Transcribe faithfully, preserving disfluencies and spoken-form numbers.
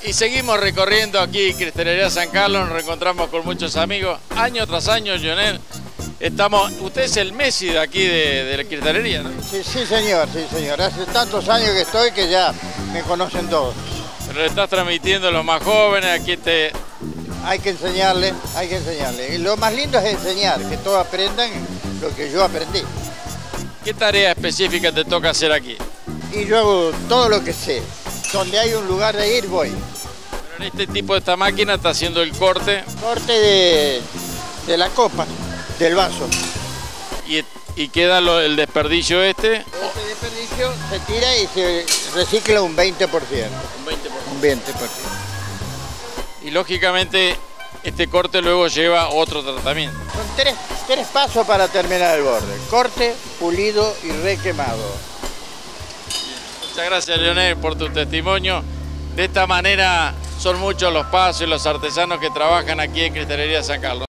Y seguimos recorriendo aquí Cristalería San Carlos, nos reencontramos con muchos amigos, año tras año, Lionel. Estamos, usted es el Messi de aquí de, de la cristalería, ¿no? Sí, sí, señor, sí, señor. Hace tantos años que estoy que ya me conocen todos. Pero le estás transmitiendo a los más jóvenes, aquí te... Hay que enseñarle, hay que enseñarle. Y lo más lindo es enseñar, que todos aprendan lo que yo aprendí. ¿Qué tarea específica te toca hacer aquí? Y yo hago todo lo que sé. Donde hay un lugar de ir, voy. Pero en este tipo de esta máquina está haciendo el corte. Corte de, de la copa, del vaso. Y, y queda lo, el desperdicio este. Este desperdicio se tira y se recicla un veinte por ciento. Un veinte por ciento. Un veinte por ciento. Y lógicamente este corte luego lleva otro tratamiento. Son tres, tres pasos para terminar el borde. Corte, pulido y requemado. Muchas gracias, Lionel, por tu testimonio. De esta manera son muchos los pasos y los artesanos que trabajan aquí en Cristalería San Carlos.